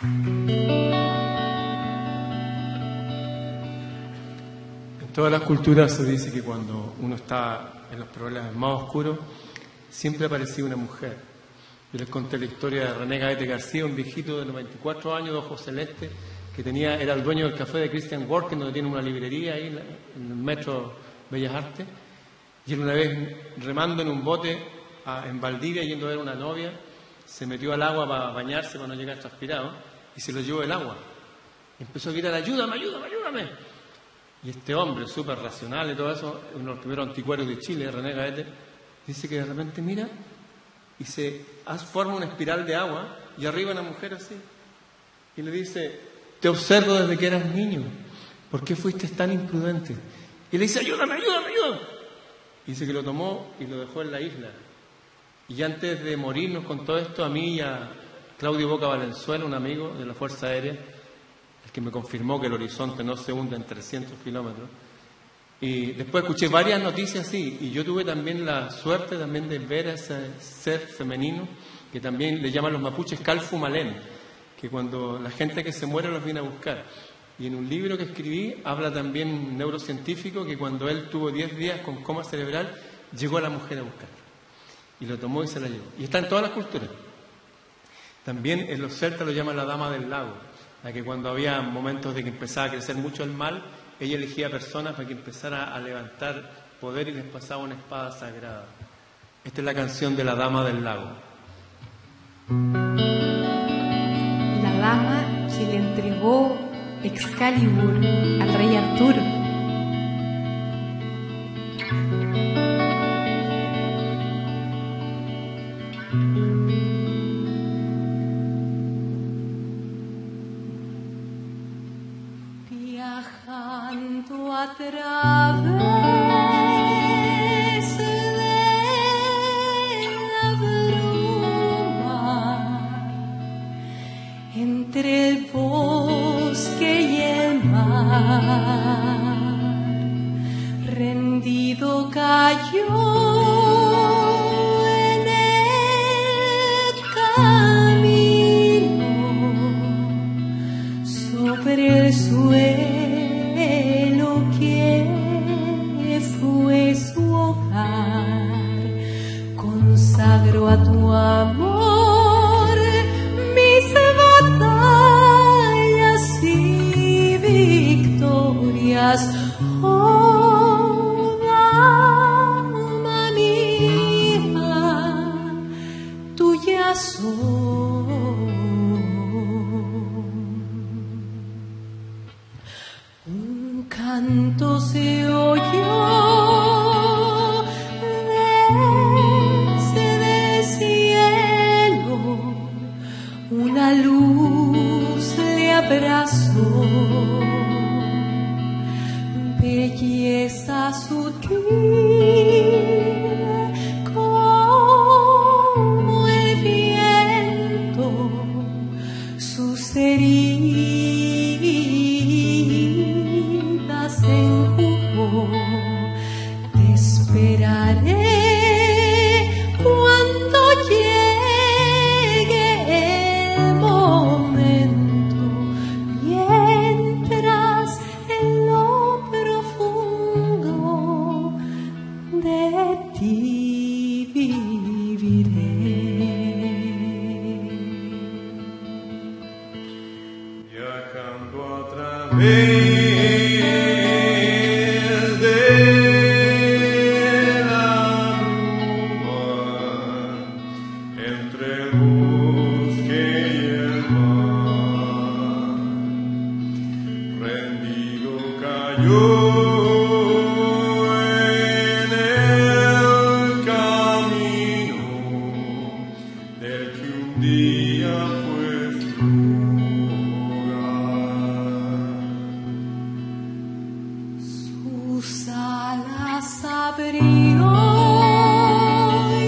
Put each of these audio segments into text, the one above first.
En todas las culturas se dice que cuando uno está en los problemas más oscuros, siempre aparecía una mujer. Yo les conté la historia de René Gaete García, un viejito de 94 años, de ojos celestes, que era el dueño del café de Christian Work, donde tiene una librería ahí en el metro Bellas Artes. Y él una vez remando en un bote en Valdivia, yendo a ver a una novia, se metió al agua para bañarse, para no llegar transpirado, y se lo llevó el agua. Y empezó a gritar: ayúdame, ayúdame, ayúdame. Y este hombre, súper racional y todo eso, uno de los primeros anticuarios de Chile, René Gaete, dice que de repente mira y se forma una espiral de agua, y arriba una mujer así, y le dice: te observo desde que eras niño, ¿por qué fuiste tan imprudente? Y le dice: ayúdame, ayúdame, ayúdame. Y dice que lo tomó y lo dejó en la isla. Y antes de morirnos con todo esto, a mí y a Claudio Boca Valenzuela, un amigo de la Fuerza Aérea, el que me confirmó que el horizonte no se hunde en 300 kilómetros. Y después escuché varias noticias así, y yo tuve también la suerte también de ver a ese ser femenino, que también le llaman los mapuches Calfumalén, que cuando la gente que se muere los viene a buscar. Y en un libro que escribí habla también un neurocientífico que cuando él tuvo 10 días con coma cerebral, llegó a la mujer a buscar. Y lo tomó y se la llevó. Y está en todas las culturas. También en los celtas lo llaman la dama del lago, la que cuando había momentos de que empezaba a crecer mucho el mal, ella elegía personas para que empezara a levantar poder y les pasaba una espada sagrada. Esta es la canción de la dama del lago. La dama que le entregó Excalibur al rey Arturo. Viajando a través de la bruma, entre el bosque y el mar, rendido cayó en el camino sobre el suelo que fue su hogar. Consagro a tu amor mis batallas y victorias, oh dama mía, tuya soy. Un canto se oyó desde el cielo, una luz le abrazó, belleza sutil como el viento, sus heridas enjugó. Te esperaré cuando llegue el momento, mientras en lo profundo de ti viviré. Viajando a través de la bruma, entre el bosque y el mar, rendido cayó en el camino del que un día fue su hogar. Sus alas abrió y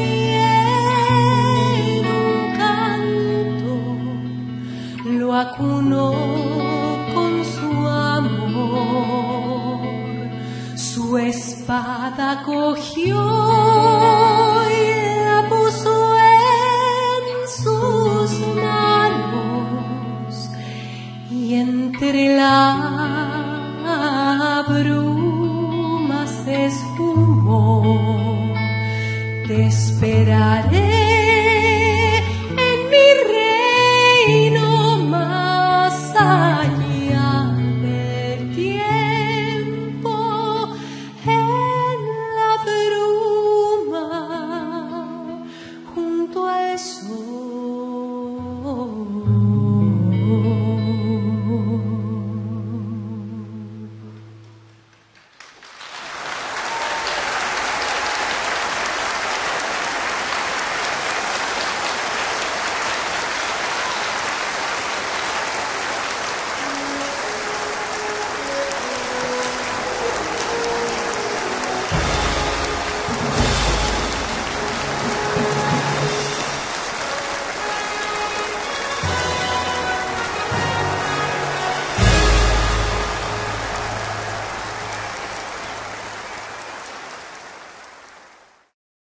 en un canto lo acunó con su amor. Su espada cogió y la puso en sus manos, entre la bruma se esfumó, te esperaré